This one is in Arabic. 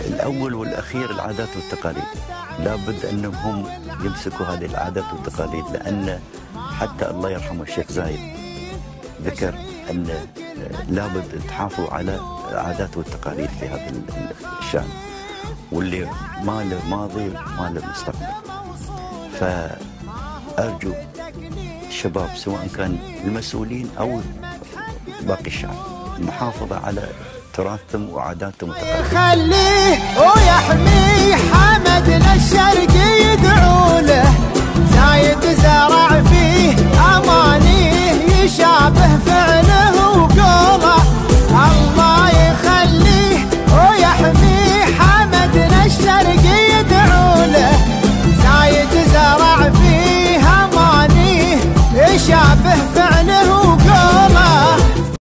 الأول والأخير العادات والتقاليد، لابد أنهم هم يمسكوا هذه العادات والتقاليد، لأن حتى الله يرحمه الشيخ زايد ذكر أن لابد تحافظوا على العادات والتقاليد في هذا الشأن، واللي ما له ماضي ما له مستقبل. فأرجو الشباب سواء كان المسؤولين أو باقي الشعب المحافظة على تراثهم وعاداتهم وتقاليدهم. خليه ويحميه حمدنا الشرقي يدعو له، زايد زرع فيه أمانيه يشابه فعله وقوله.